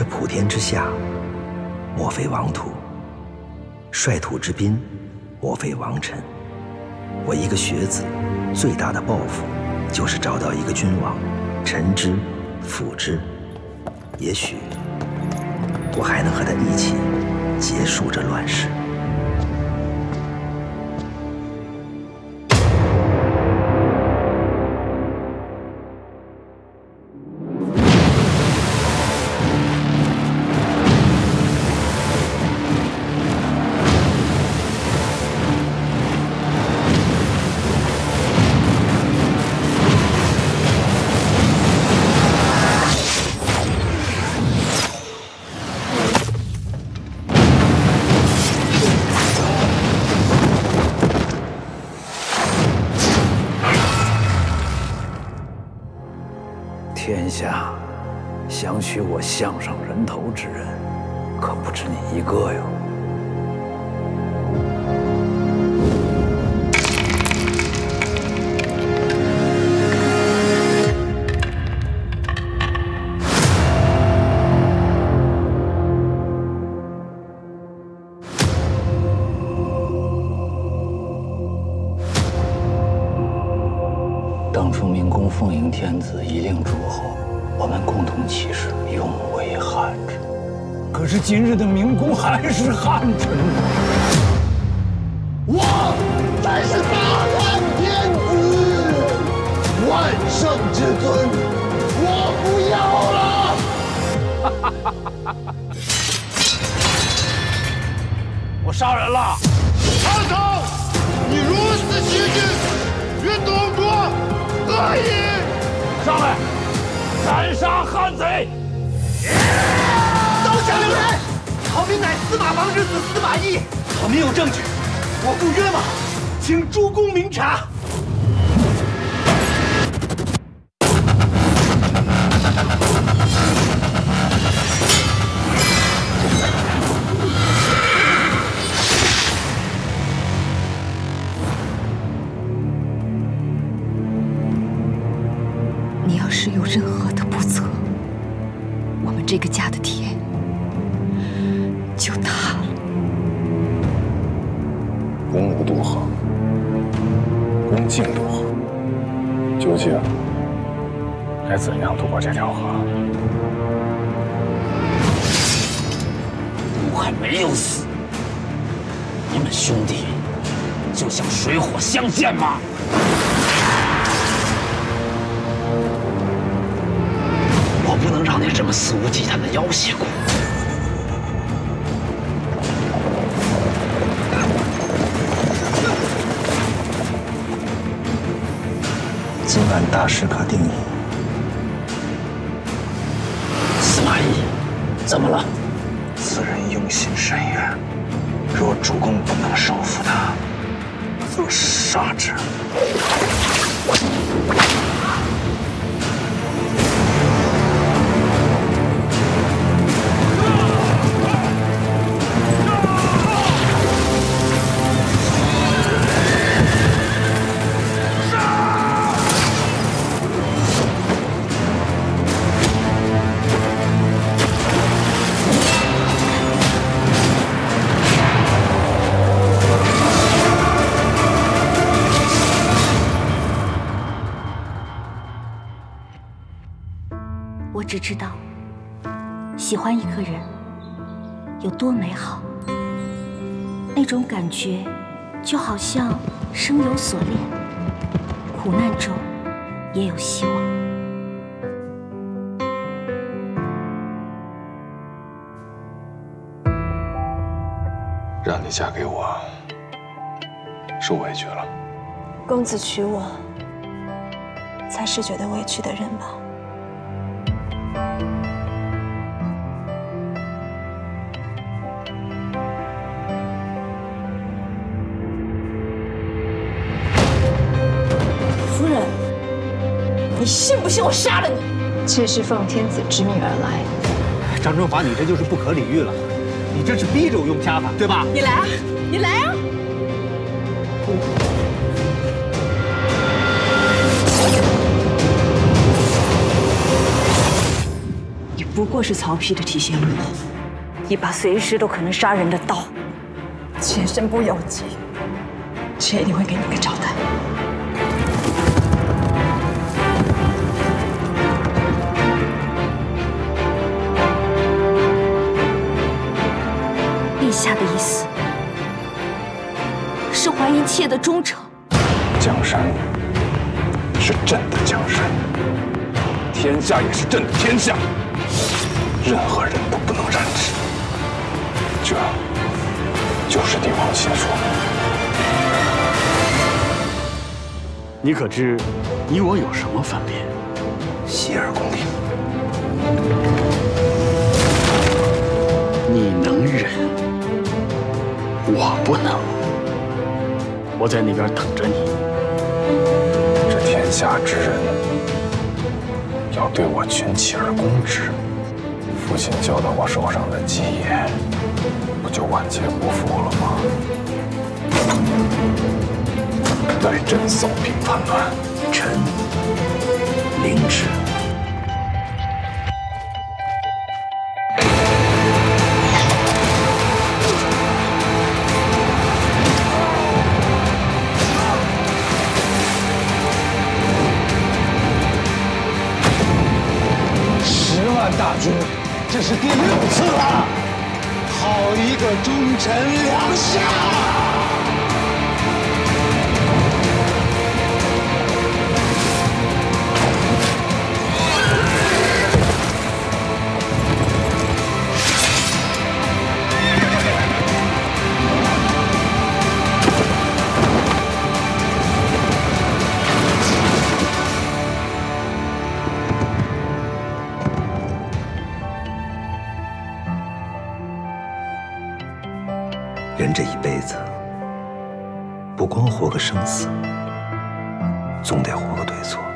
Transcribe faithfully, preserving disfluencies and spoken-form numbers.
普天之下，莫非王土；率土之滨，莫非王臣。我一个学子，最大的抱负，就是找到一个君王，臣之，辅之。也许，我还能和他一起结束这乱世。 天下想取我项上人头之人，可不止你一个哟。当初明公奉迎天子，一令诸侯，我们共同起誓，永为汉之。可是今日的明公还是汉臣， 我才是大汉天子，万圣之尊，我不要了！ 我杀人了！ 曹操，你如此欺君，与东国何以？ 上来，斩杀汉贼！ 刀下留人！曹明乃司马王之子司马懿，曹明有证据，我故冤枉，请诸公明察。 你要是有任何的不测，我们这个家的天就塌了。 公无渡河，公敬渡河，究竟该怎样渡过这条河？ 我还没有死，你们兄弟就想水火相见吗？ 我不能让你这么肆无忌惮的要挟过我。 今晚大事可定矣。 司马懿，怎么了？ 此人用心深远，若主公不能收服他，则杀之。 我只知道，喜欢一个人有多美好，那种感觉就好像生有所恋，苦难中也有希望。 让你嫁给我，受委屈了。 公子娶我，才是觉得委屈的人吧？ 你信不信我杀了你？ 妾是奉天子之命而来。 张正法，你这就是不可理喻了，你这是逼着我用家法，对吧？ 你来啊，你来啊！ 你不过过是曹丕的提线木偶， 一把随时都可能杀人的刀。 妾身不由己，妾一定会给你个交代。 陛下的意思是还一切的忠诚。 江山是朕的江山，天下也是朕的天下，任何人都不能染指。这就是帝王心所。 你可知你我有什么分别？ 洗耳恭听。 你能忍，我不能。我在那边等着你。 这天下之人要对我群起而攻之，父亲交到我手上的基业，不就万劫不复了吗？待朕扫平叛乱， 臣领旨。 十万大军，这是第六次了。好一个忠臣良相！ 人这一辈子，不光活个生死，总得活个对错。